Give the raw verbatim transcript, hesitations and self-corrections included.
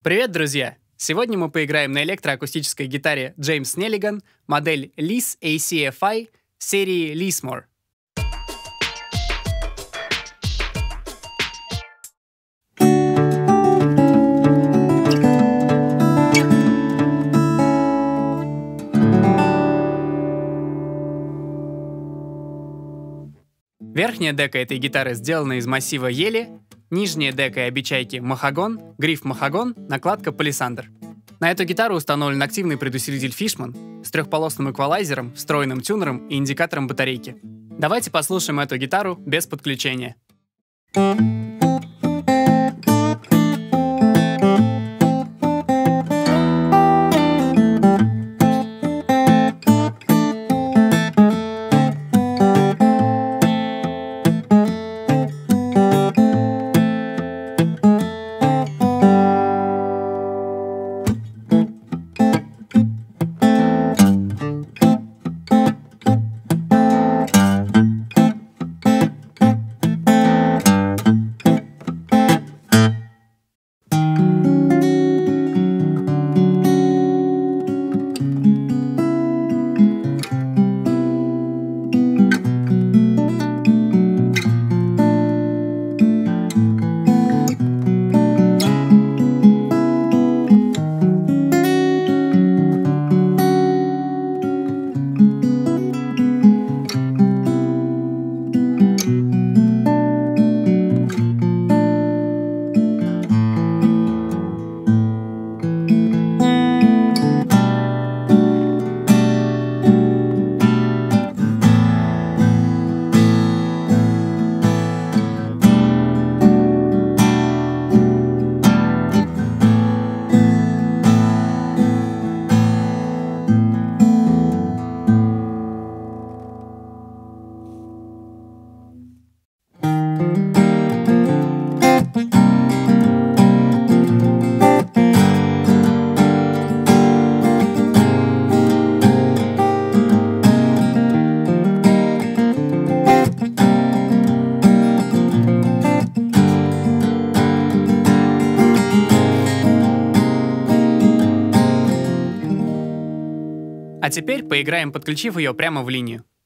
Привет, друзья! Сегодня мы поиграем на электроакустической гитаре J N Lis-A-F I, модель лис-A C F I серии Lismore. Верхняя дека этой гитары сделана из массива ели, нижняя дека и обечайки махагон, гриф махагон, накладка палисандр. На эту гитару установлен активный предусилитель Fishman с трехполосным эквалайзером, встроенным тюнером и индикатором батарейки. Давайте послушаем эту гитару без подключения. А теперь поиграем, подключив ее прямо в линию.